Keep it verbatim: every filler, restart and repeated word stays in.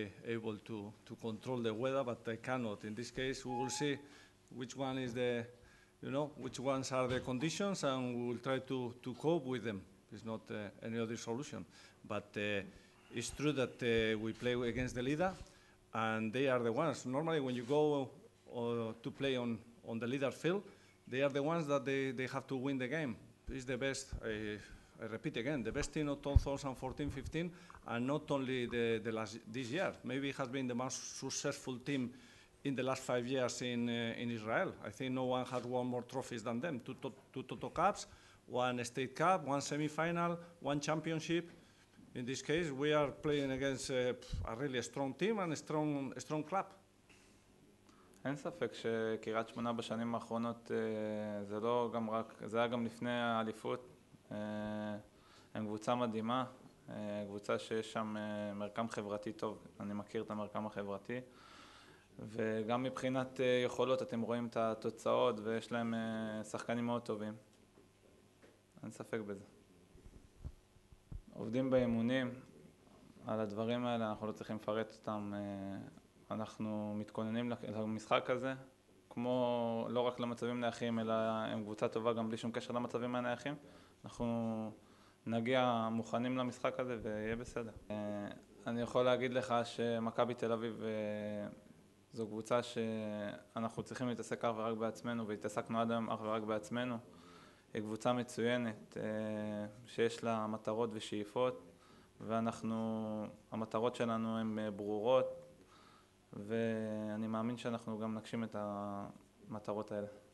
be able to, to control the weather, but I cannot. In this case, we will see which one is the, you know, which ones are the conditions, and we will try to, to cope with them. It's not uh, any other solution. But uh, it's true that uh, we play against the leader, and they are the ones. Normally, when you go uh, to play on, on the leader field, they are the ones that they, they have to win the game. It's the best, I, I repeat again, the best team of two thousand fourteen fifteen, and not only the, the last, this year. Maybe it has been the most successful team in the last five years in, uh, in Israel. I think no one has won more trophies than them. Two, to, two Toto Cups, one State Cup, one semi-final, one championship. In this case, we are playing against uh, a really strong team and a strong, a strong club. אין ספק שקריית שמונה בשנים האחרונות זה לא גם רק, זה היה גם לפני האליפות. הם קבוצה מדהימה, קבוצה שיש שם מרקם חברתי טוב, אני מכיר את המרקם החברתי. וגם מבחינת יכולות אתם רואים את התוצאות ויש להם שחקנים מאוד טובים. אין ספק בזה. עובדים באימונים על הדברים האלה, אנחנו לא צריכים לפרט אותם. אנחנו מתכוננים למשחק הזה, כמו לא רק למצבים נייחים, אלא הם קבוצה טובה גם בלי שום קשר למצבים הנייחים. אנחנו נגיע מוכנים למשחק הזה ויהיה בסדר. אני יכול להגיד לך שמכבי תל אביב זו קבוצה שאנחנו צריכים להתעסק אך ורק בעצמנו, והתעסקנו עד היום אך ורק בעצמנו. היא קבוצה מצוינת שיש לה מטרות ושאיפות, ואנחנו, המטרות שלנו הן ברורות, ואני מאמין שאנחנו גם נגשים את המטרות האלה.